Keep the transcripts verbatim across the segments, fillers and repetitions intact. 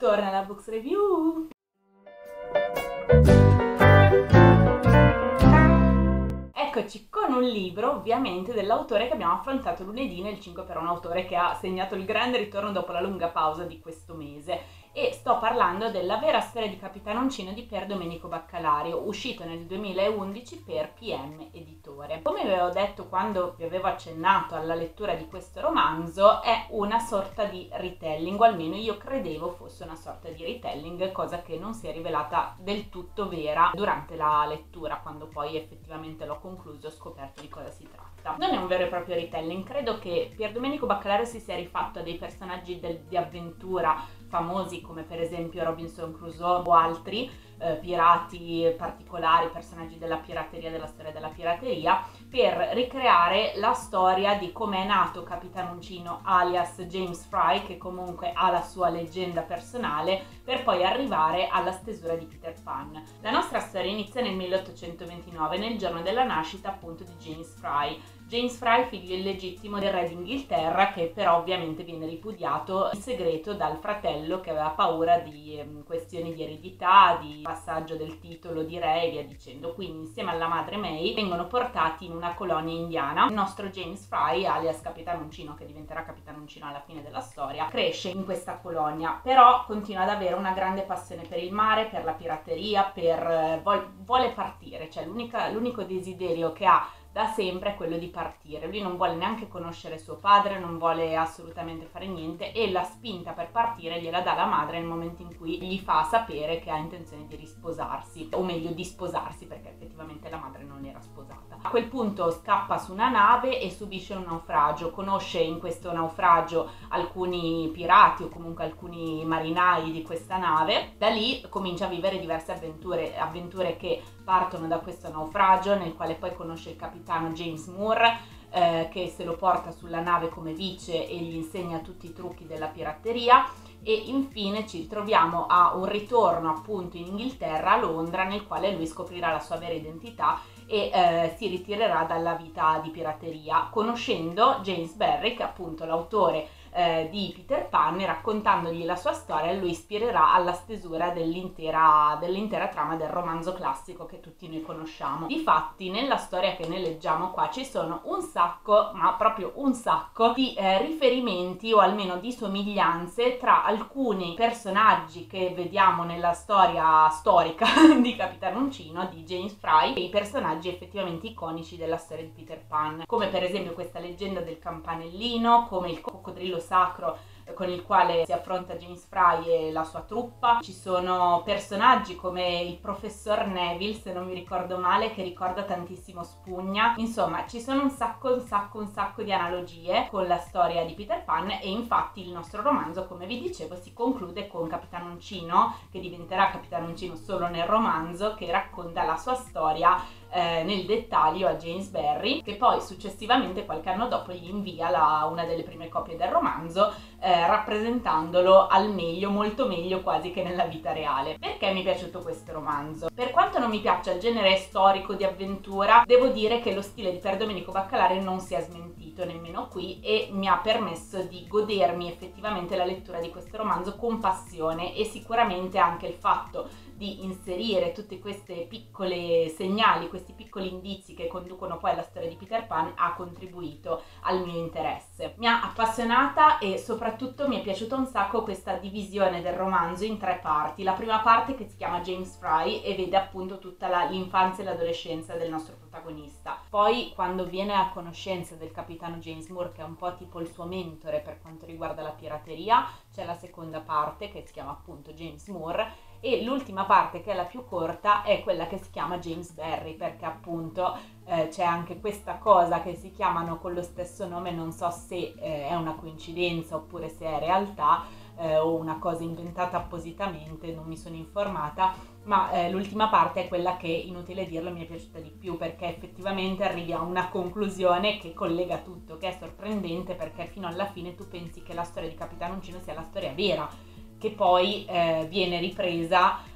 torna alla Books Review! Eccoci con un libro ovviamente dell'autore che abbiamo affrontato lunedì nel cinque per un autore che ha segnato il grande ritorno dopo la lunga pausa di questo mese, e sto parlando della vera storia di Capitano Uncino di Pier Domenico Baccalario, uscito nel duemilaundici per P M Editore. Come vi avevo detto quando vi avevo accennato alla lettura di questo romanzo, è una sorta di retelling, o almeno io credevo fosse una sorta di retelling, cosa che non si è rivelata del tutto vera durante la lettura, quando poi effettivamente l'ho concluso e ho scoperto di cosa si tratta. Non è un vero e proprio retelling, credo che Pier Domenico Baccalario si sia rifatto a dei personaggi del, di avventura famosi come per esempio Robinson Crusoe o altri eh, pirati particolari, personaggi della pirateria, della storia della pirateria, per ricreare la storia di come è nato Capitano Uncino alias James Fry, che comunque ha la sua leggenda personale, per poi arrivare alla stesura di Peter Pan. La nostra storia inizia nel milleottocentoventinove, nel giorno della nascita appunto di James Fry. James Fry, figlio illegittimo del re d'Inghilterra, che però ovviamente viene ripudiato in segreto dal fratello, che aveva paura di eh, questioni di eredità, di passaggio del titolo di re e via dicendo. Quindi insieme alla madre May vengono portati in una colonia indiana. Il nostro James Fry, alias Capitano Uncino, che diventerà Capitano Uncino alla fine della storia, cresce in questa colonia, però continua ad avere una grande passione per il mare, per la pirateria, per eh, vol- vuole partire, cioè l'unico desiderio che ha da sempre è quello di partire. Lui non vuole neanche conoscere suo padre, non vuole assolutamente fare niente, e la spinta per partire gliela dà la madre nel momento in cui gli fa sapere che ha intenzione di risposarsi, o meglio di sposarsi, perché effettivamente la madre non era sposata. A quel punto scappa su una nave e subisce un naufragio, conosce in questo naufragio alcuni pirati o comunque alcuni marinai di questa nave. Da lì comincia a vivere diverse avventure, avventure che partono da questo naufragio, nel quale poi conosce il capitano James Moore, eh, che se lo porta sulla nave come vice e gli insegna tutti i trucchi della pirateria, e infine ci troviamo a un ritorno appunto in Inghilterra, a Londra, nel quale lui scoprirà la sua vera identità e eh, si ritirerà dalla vita di pirateria, conoscendo James Barrie, che è appunto l'autore Eh, di Peter Pan, e raccontandogli la sua storia lui ispirerà alla stesura dell'intera, dell'intera trama del romanzo classico che tutti noi conosciamo. Difatti nella storia che noi leggiamo qua ci sono un sacco, ma proprio un sacco, di eh, riferimenti o almeno di somiglianze tra alcuni personaggi che vediamo nella storia storica di Capitano Uncino, di James Fry, e i personaggi effettivamente iconici della storia di Peter Pan, come per esempio questa leggenda del campanellino, come il coccodrillo sacro con il quale si affronta James Fry e la sua truppa. Ci sono personaggi come il professor Neville, se non mi ricordo male, che ricorda tantissimo Spugna. Insomma, ci sono un sacco, un sacco, un sacco di analogie con la storia di Peter Pan, e infatti il nostro romanzo, come vi dicevo, si conclude con Capitano Uncino, che diventerà Capitano Uncino solo nel romanzo, che racconta la sua storia Eh, nel dettaglio a James Barrie, che poi successivamente qualche anno dopo gli invia la, una delle prime copie del romanzo, eh, rappresentandolo al meglio, molto meglio quasi che nella vita reale. Perché mi è piaciuto questo romanzo? Per quanto non mi piaccia il genere storico di avventura, devo dire che lo stile di Pier Domenico Baccalario non si è smentito nemmeno qui, e mi ha permesso di godermi effettivamente la lettura di questo romanzo con passione, e sicuramente anche il fatto di inserire tutte queste piccole segnali, questi piccoli indizi che conducono poi alla storia di Peter Pan ha contribuito al mio interesse. Mi ha appassionata, e soprattutto mi è piaciuta un sacco questa divisione del romanzo in tre parti. La prima parte, che si chiama James Fry e vede appunto tutta la, l'infanzia e l'adolescenza del nostro protagonista. Poi quando viene a conoscenza del capitano James Moore, che è un po' tipo il suo mentore per quanto riguarda la pirateria, c'è la seconda parte che si chiama appunto James Moore, e l'ultima parte, che è la più corta, è quella che si chiama James Barrie, perché appunto eh, c'è anche questa cosa che si chiamano con lo stesso nome. Non so se eh, è una coincidenza oppure se è realtà eh, o una cosa inventata appositamente, non mi sono informata, ma eh, l'ultima parte è quella che, inutile dirlo, mi è piaciuta di più, perché effettivamente arrivi a una conclusione che collega tutto, che è sorprendente, perché fino alla fine tu pensi che la storia di Capitano Uncino sia la storia vera, che poi eh, viene ripresa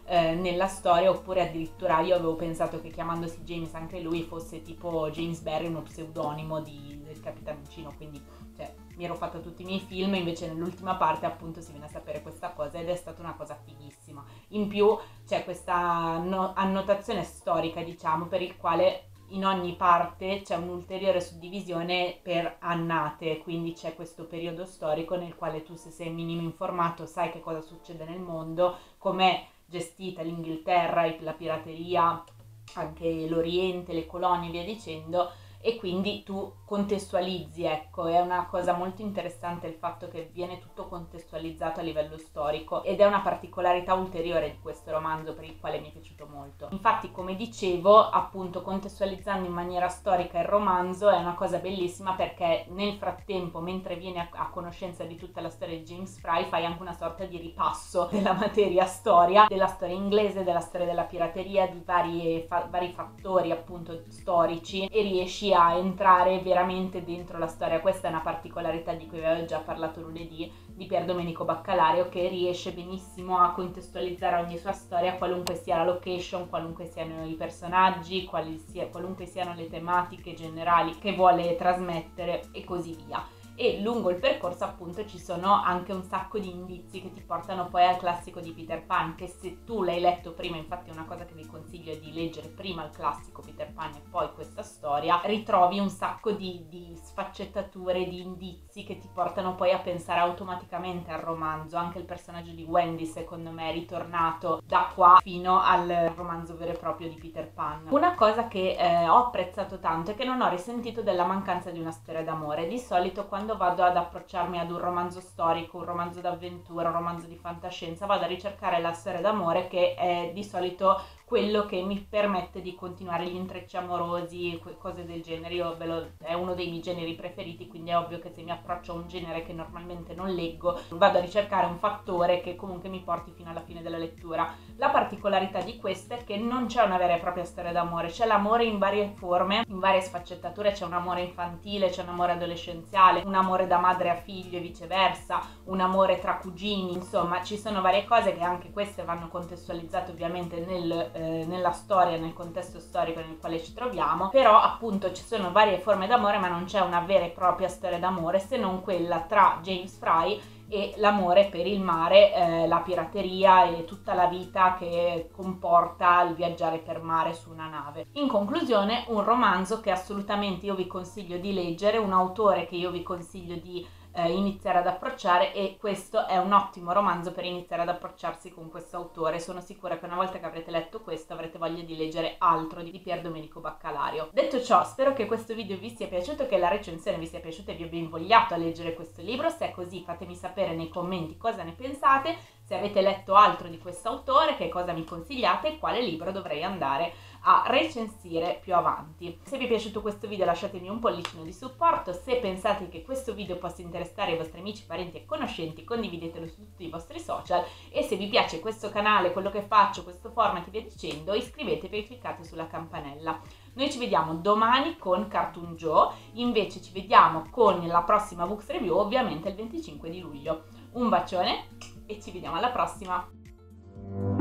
eh, nella storia, oppure addirittura io avevo pensato che chiamandosi James anche lui fosse tipo James Barry, uno pseudonimo di, del Capitanuncino, quindi cioè, mi ero fatta tutti i miei film, invece nell'ultima parte appunto si viene a sapere questa cosa ed è stata una cosa fighissima. In più c'è questa no- annotazione storica, diciamo, per il quale in ogni parte c'è un'ulteriore suddivisione per annate, quindi c'è questo periodo storico nel quale tu, se sei minimo informato, sai che cosa succede nel mondo, com'è gestita l'Inghilterra, la pirateria, anche l'Oriente, le colonie e via dicendo, e quindi tu contestualizzi, ecco, è una cosa molto interessante il fatto che viene tutto contestualizzato a livello storico ed è una particolarità ulteriore di questo romanzo per il quale mi è piaciuto molto. Infatti, come dicevo, appunto contestualizzando in maniera storica il romanzo è una cosa bellissima, perché nel frattempo, mentre vieni a, a conoscenza di tutta la storia di James Fry, fai anche una sorta di ripasso della materia storia, della storia inglese, della storia della pirateria, di vari, fa, vari fattori appunto storici, e riesci a entrare veramente dentro la storia. Questa è una particolarità di cui avevo già parlato lunedì, di Pier Domenico Baccalario, che riesce benissimo a contestualizzare ogni sua storia, qualunque sia la location, qualunque siano i personaggi, quali sia, qualunque siano le tematiche generali che vuole trasmettere e così via. E lungo il percorso appunto ci sono anche un sacco di indizi che ti portano poi al classico di Peter Pan, che se tu l'hai letto prima, infatti è una cosa che vi consiglio è di leggere prima il classico Peter Pan e poi questa storia, ritrovi un sacco di, di sfaccettature, di indizi che ti portano poi a pensare automaticamente al romanzo. Anche il personaggio di Wendy secondo me è ritornato da qua fino al romanzo vero e proprio di Peter Pan. Una cosa che eh, ho apprezzato tanto è che non ho risentito della mancanza di una storia d'amore. Di solito quando vado ad approcciarmi ad un romanzo storico, un romanzo d'avventura, un romanzo di fantascienza, vado a ricercare la storia d'amore, che è di solito quello che mi permette di continuare gli intrecci amorosi, cose del genere. Io ve lo, è uno dei miei generi preferiti, quindi è ovvio che se mi approccio a un genere che normalmente non leggo, vado a ricercare un fattore che comunque mi porti fino alla fine della lettura. La particolarità di questa è che non c'è una vera e propria storia d'amore, c'è l'amore in varie forme, in varie sfaccettature, c'è un amore infantile, c'è un amore adolescenziale, un amore da madre a figlio e viceversa, un amore tra cugini, insomma ci sono varie cose che anche queste vanno contestualizzate ovviamente nel Eh, nella storia, nel contesto storico nel quale ci troviamo, però appunto ci sono varie forme d'amore, ma non c'è una vera e propria storia d'amore, se non quella tra James Fry e l'amore per il mare, eh, la pirateria e tutta la vita che comporta il viaggiare per mare su una nave. In conclusione, un romanzo che assolutamente io vi consiglio di leggere, un autore che io vi consiglio di Eh, iniziare ad approcciare, e questo è un ottimo romanzo per iniziare ad approcciarsi con questo autore. Sono sicura che una volta che avrete letto questo avrete voglia di leggere altro di Pier Domenico Baccalario. Detto ciò, spero che questo video vi sia piaciuto, che la recensione vi sia piaciuta e vi abbia invogliato a leggere questo libro. Se è così, fatemi sapere nei commenti cosa ne pensate, se avete letto altro di questo autore, che cosa mi consigliate e quale libro dovrei andare a recensire più avanti. Se vi è piaciuto questo video lasciatemi un pollicino di supporto, se pensate che questo video possa interessare i vostri amici, parenti e conoscenti condividetelo su tutti i vostri social, e se vi piace questo canale, quello che faccio, questo format e via dicendo, iscrivetevi e cliccate sulla campanella. Noi ci vediamo domani con Cartoon Joe, invece ci vediamo con la prossima Books Review ovviamente il venticinque di luglio. Un bacione e ci vediamo alla prossima!